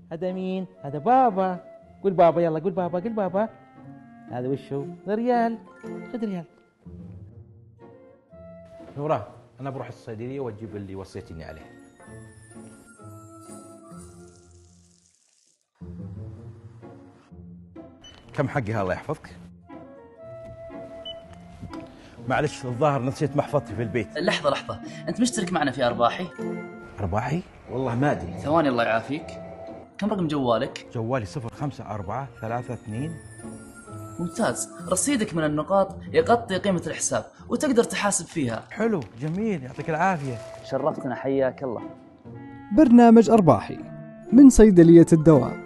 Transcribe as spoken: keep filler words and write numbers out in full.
هذا مين؟ هذا بابا. قول بابا، يلا قول بابا، قول بابا. هذا وش هو؟ ريال. خذ ريال. نورة، أنا بروح الصيدلية وأجيب اللي وصيتني عليه. كم حقها الله يحفظك؟ معلش الظاهر نسيت محفظتي في البيت. لحظة لحظة، أنت مشترك معنا في أرباحي؟ أرباحي؟ والله ما أدري. ثواني الله يعافيك، كم رقم جوالك؟ جوالي صفر خمسة أربعة ثلاثة اثنين. ممتاز، رصيدك من النقاط يغطي قيمة الحساب وتقدر تحاسب فيها. حلو، جميل، يعطيك العافية. شرفتنا، حياك الله. برنامج أرباحي من صيدلية الدواء.